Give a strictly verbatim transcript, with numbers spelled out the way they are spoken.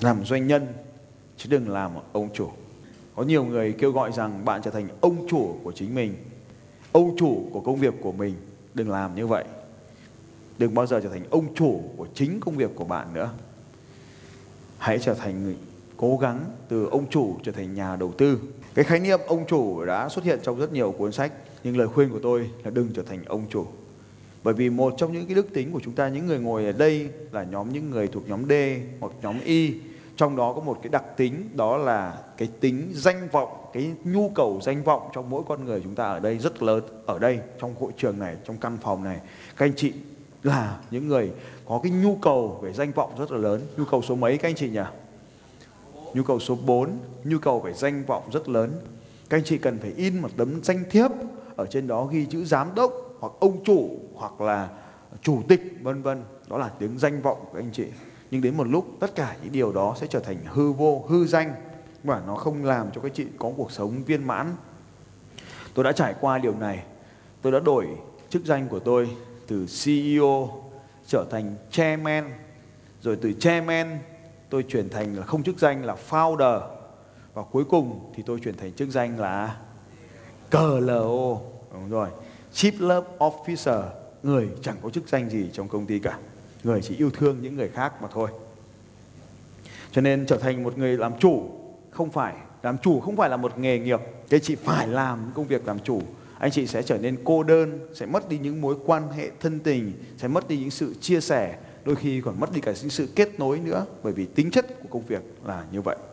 làm doanh nhân chứ đừng làm ông chủ. Có nhiều người kêu gọi rằng bạn trở thành ông chủ của chính mình, ông chủ của công việc của mình. Đừng làm như vậy. Đừng bao giờ trở thành ông chủ của chính công việc của bạn nữa. Hãy trở thành người cố gắng từ ông chủ trở thành nhà đầu tư. Cái khái niệm ông chủ đã xuất hiện trong rất nhiều cuốn sách, nhưng lời khuyên của tôi là đừng trở thành ông chủ. Bởi vì một trong những cái đức tính của chúng ta, những người ngồi ở đây là nhóm những người thuộc nhóm D hoặc nhóm Y, trong đó có một cái đặc tính, đó là cái tính danh vọng, cái nhu cầu danh vọng trong mỗi con người chúng ta ở đây rất lớn. Ở đây, trong hội trường này, trong căn phòng này, các anh chị là những người có cái nhu cầu về danh vọng rất là lớn. Nhu cầu số mấy các anh chị nhỉ? Nhu cầu số bốn, nhu cầu về danh vọng rất lớn. Các anh chị cần phải in một tấm danh thiếp, ở trên đó ghi chữ giám đốc hoặc ông chủ hoặc là chủ tịch vân vân. Đó là tiếng danh vọng của anh chị. Nhưng đến một lúc tất cả những điều đó sẽ trở thành hư vô, hư danh, và nó không làm cho các chị có cuộc sống viên mãn. Tôi đã trải qua điều này. Tôi đã đổi chức danh của tôi từ xê e ô trở thành chairman, rồi từ chairman tôi chuyển thành là không chức danh là founder, và cuối cùng thì tôi chuyển thành chức danh là cờ lờ ô. Đúng rồi, Chief Love Officer, người chẳng có chức danh gì trong công ty cả, người chỉ yêu thương những người khác mà thôi. Cho nên trở thành một người làm chủ không phải làm chủ không phải là một nghề nghiệp. Các chị phải làm công việc làm chủ. Anh chị sẽ trở nên cô đơn, sẽ mất đi những mối quan hệ thân tình, sẽ mất đi những sự chia sẻ, đôi khi còn mất đi cả những sự kết nối nữa, bởi vì tính chất của công việc là như vậy.